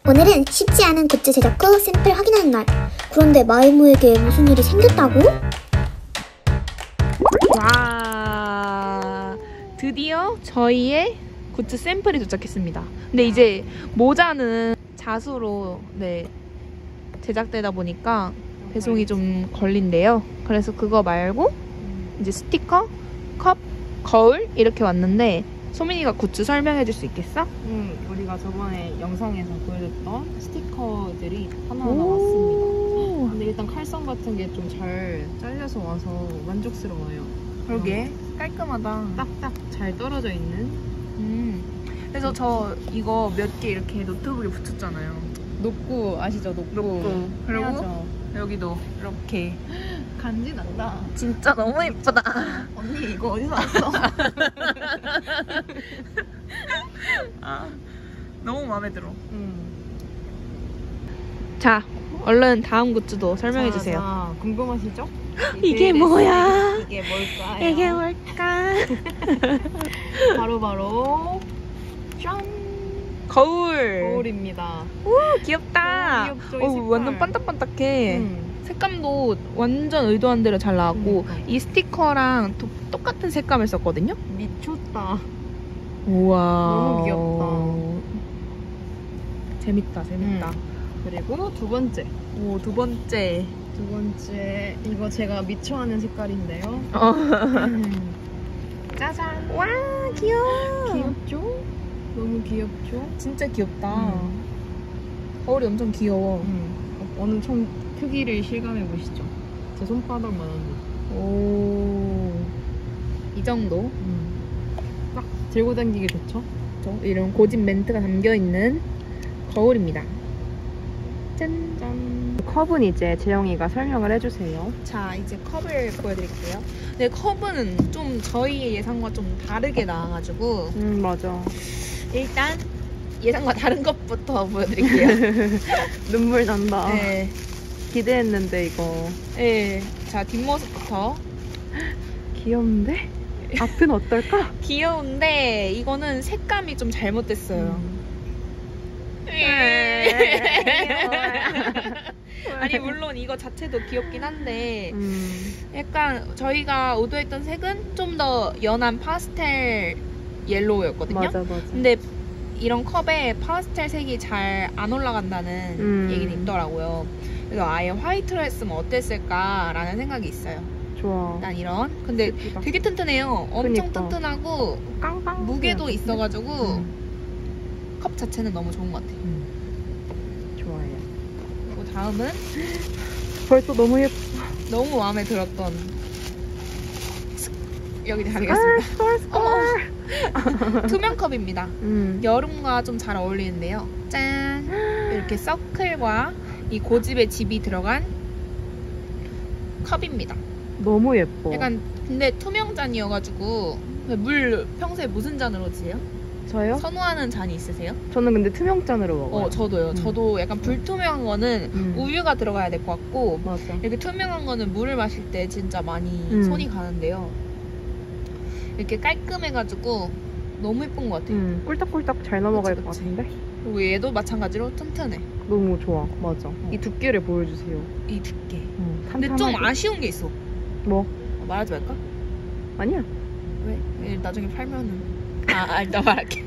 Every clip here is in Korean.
오늘은 쉽지 않은 굿즈 제작 후 샘플 확인하는 날. 그런데 마이무에게 무슨 일이 생겼다고? 와, 드디어 저희의 굿즈 샘플이 도착했습니다. 근데 이제 모자는 자수로 제작되다 보니까 배송이 좀 걸린대요. 그래서 그거 말고 이제 스티커, 컵, 거울 이렇게 왔는데 소민이가 굿즈 설명해 줄 수 있겠어? 우리가 저번에 영상에서 보여줬던 스티커들이 하나하나 왔습니다. 근데 일단 칼선 같은 게 좀 잘 잘려서 와서 만족스러워요. 그러게 깔끔하다. 딱딱 잘 떨어져 있는. 그래서 저 이거 몇 개 이렇게 노트북에 붙였잖아요. 녹구 아시죠? 녹구. 그리고 해야죠. 여기도 이렇게. 간지 난다. 진짜 너무 예쁘다. 언니 이거 어디서 왔어? 너무 마음에 들어. 자, 얼른 다음 굿즈도 설명해 주세요. 자, 궁금하시죠? 이게 뭐야? 이게 뭘까요? 이게 뭘까? 바로 짠! 거울입니다. 오, 귀엽다. 귀엽죠, 이 색깔. 완전 반짝반짝해. 색감도 완전 의도한 대로 잘 나왔고 이 스티커랑 똑같은 색감을 썼거든요. 미쳤다. 우와, 너무 귀엽다. 재밌다. 그리고 두 번째 이거 제가 미쳐하는 색깔인데요. 짜잔. 와, 귀여워. 귀엽죠? 너무 귀엽죠? 진짜 귀엽다. 거울이 엄청 귀여워. 어느 총 크기를 실감해 보시죠. 제 손바닥만한 거. 오, 이 정도? 딱 들고 다니기 좋죠? 이런 고집 멘트가 담겨있는 거울입니다. 짠! 짠! 컵은 이제 재영이가 설명을 해주세요. 자, 이제 컵을 보여드릴게요. 근데 컵은 좀 저희의 예상과 좀 다르게 나와가지고 맞아. 일단 예상과 다른 것부터 보여드릴게요. 눈물 난다. 네. 기대했는데 이거. 네. 자, 뒷모습부터. 귀여운데? 앞은 어떨까? 귀여운데 이거는 색감이 좀 잘못됐어요. 아니 물론 이거 자체도 귀엽긴 한데 약간 저희가 의도했던 색은 좀 더 연한 파스텔 옐로우였거든요. 맞아. 근데 이런 컵에 파스텔 색이 잘 안 올라간다는 얘기는 있더라고요. 그래서 아예 화이트로 했으면 어땠을까라는 생각이 있어요. 좋아. 일단 이런. 근데 예쁘다. 되게 튼튼해요. 엄청 그니까. 튼튼하고 깡깡 무게도 있어가지고 컵 자체는 너무 좋은 것 같아요. 좋아요. 그리고 다음은 벌써 너무 예뻐. 너무 마음에 들었던 여기 가겠습니다. 투명 컵입니다. 여름과 좀 잘 어울리는데요. 짠! 이렇게 서클과 이 고집의 집이 들어간 컵입니다. 너무 예뻐. 약간 근데 투명 잔이어가지고 물 평소에 무슨 잔으로 드세요? 저요? 선호하는 잔이 있으세요? 저는 근데 투명잔으로 먹어요. 저도요. 저도 약간 불투명한 거는 우유가 들어가야 될 것 같고 맞아. 이렇게 투명한 거는 물을 마실 때 진짜 많이 손이 가는데요. 이렇게 깔끔해가지고 너무 예쁜 것 같아요. 꿀떡꿀떡 잘 넘어갈 것 같은데? 그리고 얘도 마찬가지로 튼튼해. 너무 좋아. 맞아. 이 두께를 보여주세요. 이 두께. 근데 탄탄하게. 좀 아쉬운 게 있어. 뭐? 말하지 말까? 아니야. 왜? 나중에 팔면은. 일단 말할게.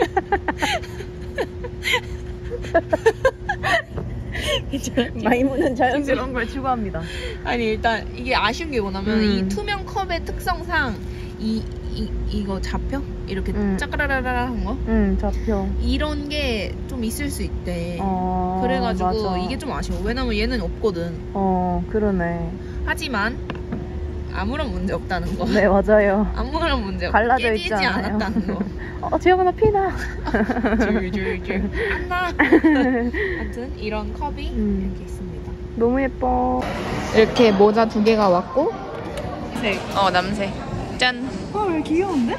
마이무는 자연스러운 걸 추구합니다. 아니 일단 이게 아쉬운 게 뭐냐면 이 투명 컵의 특성상 이거 잡혀? 이렇게 짜까라라라한 거? 잡혀. 이런 게 좀 있을 수 있대. 그래가지고 맞아. 이게 좀 아쉬워. 왜냐면 얘는 없거든. 그러네. 하지만 아무런 문제 없다는 거. 네, 맞아요. 아무런 문제 없고 갈라져 깨지지 있지 않아요. 않았다는 거. 재영아 나 피나. 줄줄줄 안 나. 하여튼 이런 컵이 이렇게 있습니다. 너무 예뻐. 이렇게 모자 2개가 왔고 남색 짠. 왜 귀여운데?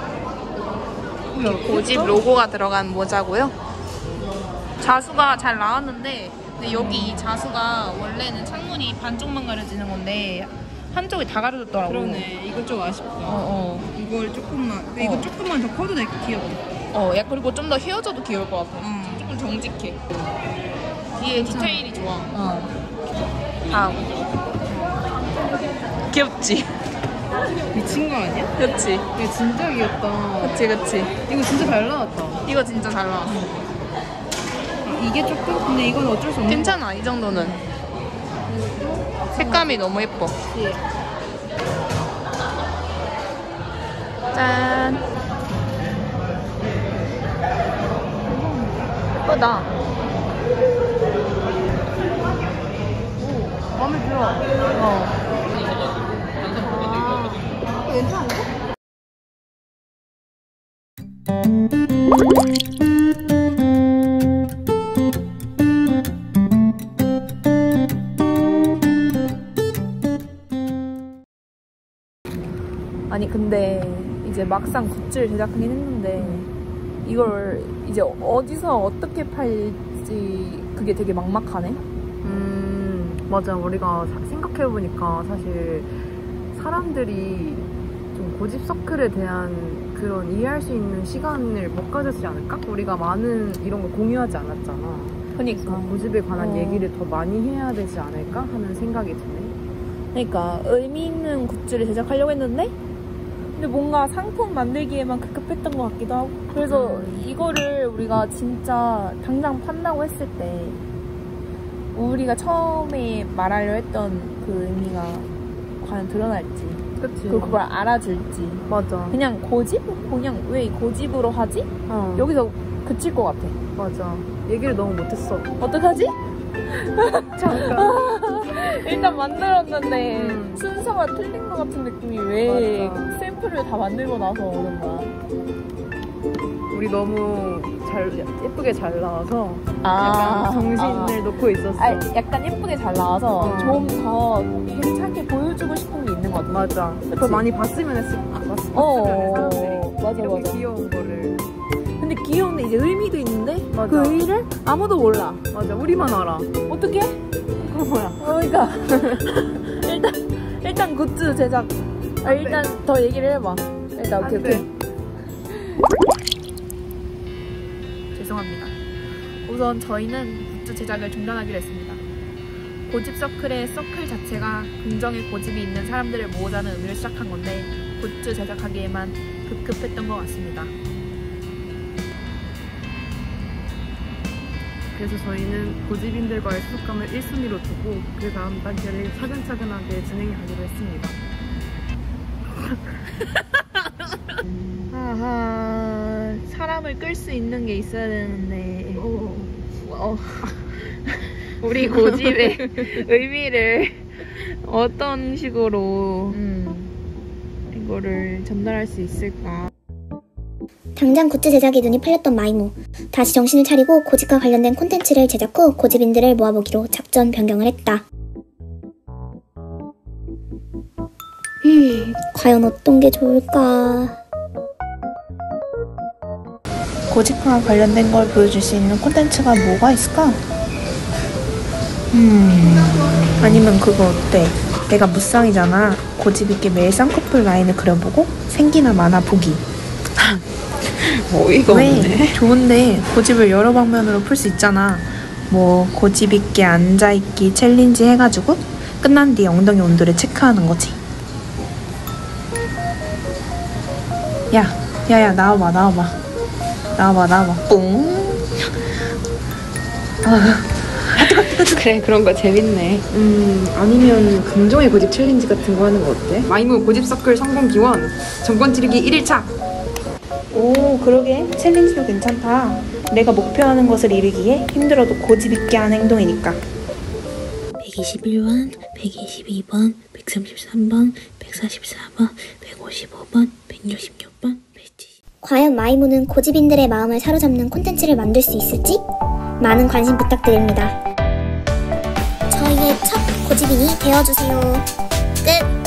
고집 로고가 들어간 모자고요. 자수가 잘 나왔는데 근데 여기 이 자수가 원래는 창문이 반쪽만 가려지는 건데 한쪽이 다 가려졌더라고. 그러네. 이거 좀 아쉽다. 이걸 조금만. 근데 이거 조금만 더 커도 되게 귀엽다. 야 그리고 좀 더 휘어져도 귀여울 것 같아. 조금 정직해. 뒤에 디테일이 좋아. 다음. 귀엽지? 미친 거 아니야? 그치? 이거 진짜 귀엽다. 그치. 이거 진짜 잘 나왔다. 이거 진짜 잘 나왔어. 이게 조금? 근데 이건 어쩔 수 없는 괜찮아, 이 정도는. 색감이 너무 예뻐. 거지. 짠. 예쁘다. 마음에 들어. 괜찮은데? 아니 근데 이제 막상 굿즈를 제작하긴 했는데 이걸 이제 어디서 어떻게 팔지 그게 되게 막막하네. 맞아. 우리가 생각해보니까 사실 사람들이 좀 고집 서클에 대한 그런 이해할 수 있는 시간을 못 가졌지 않을까? 우리가 많은 이런 걸 공유하지 않았잖아. 그러니까 고집에 관한 얘기를 더 많이 해야 되지 않을까 하는 생각이 드네. 그러니까 의미 있는 굿즈를 제작하려고 했는데 근데 뭔가 상품 만들기에만 급급했던 것 같기도 하고 그래서 이거를 우리가 진짜 당장 판다고 했을 때 우리가 처음에 말하려 했던 그 의미가 과연 드러날지 그치. 그리고 그걸 알아줄지 맞아. 그냥 고집? 그냥 왜 고집으로 하지? 여기서 그칠 것 같아. 맞아. 얘기를 너무 못했어. 어떡하지? 잠깐. 일단 만들었는데 순서가 틀린 것 같은 느낌이 왜 맞아. 샘플을 다 만들고 나서 오는 거야? 우리 너무 예쁘게 잘 나와서 아. 약간 정신을 놓고 있었어. 약간 예쁘게 잘 나와서 좀 더 괜찮게 보여주고 싶은 게 있는 것 같아. 맞아. 더 많이 봤으면 했을 것 같아. 어, 맞아, 이렇게 맞아. 귀여운 거를. 근데 귀여운데 이제 의미도 있는데 맞아. 그 의미를 아무도 몰라. 맞아. 우리만 알아. 어떻게? 그거 뭐야? 그러니까 일단 굿즈 제작. 일단 더 얘기를 해봐. 일단 안 돼. 오케이. 죄송합니다. 우선 저희는 굿즈 제작을 중단하기로 했습니다. 고집 서클의 서클 자체가 긍정의 고집이 있는 사람들을 모으자는 의미를 시작한 건데 굿즈 제작하기에만 급급했던 것 같습니다. 그래서 저희는 고집인들과의 소속감을 1순위로 두고 그 다음 단계를 차근차근하게 진행하기로 했습니다. 아하, 사람을 끌 수 있는 게 있어야 되는데 우리 고집의 의미를 어떤 식으로 이거를 전달할 수 있을까? 당장 굿즈 제작에 눈이 팔렸던 마이모. 다시 정신을 차리고 고집과 관련된 콘텐츠를 제작 후 고집인들을 모아보기로 작전 변경을 했다. 과연 어떤 게 좋을까? 고집과 관련된 걸 보여줄 수 있는 콘텐츠가 뭐가 있을까? 아니면 그거 어때? 내가 무쌍이잖아. 고집 있게 매일 쌍꺼풀 라인을 그려보고 생기나 마나 보기. 어이가 왜? 좋은데 고집을 여러 방면으로 풀 수 있잖아. 뭐 고집 있게 앉아있기 챌린지 해가지고 끝난 뒤에 엉덩이 온도를 체크하는 거지. 야야야 나와봐 뿡. 그래, 그런 거 재밌네. 아니면 긍정의 고집 챌린지 같은 거 하는 거 어때? 마이무 고집 서클 성공 기원 정권 찌르기 1일차. 오, 그러게. 챌린지도 괜찮다. 내가 목표하는 것을 이루기에 힘들어도 고집 있게 하는 행동이니까. 121번, 122번, 133번, 144번, 155번, 166번, 170. 과연 마이모는 고집인들의 마음을 사로잡는 콘텐츠를 만들 수 있을지? 많은 관심 부탁드립니다. 저희의 첫 고집인이 되어주세요. 끝!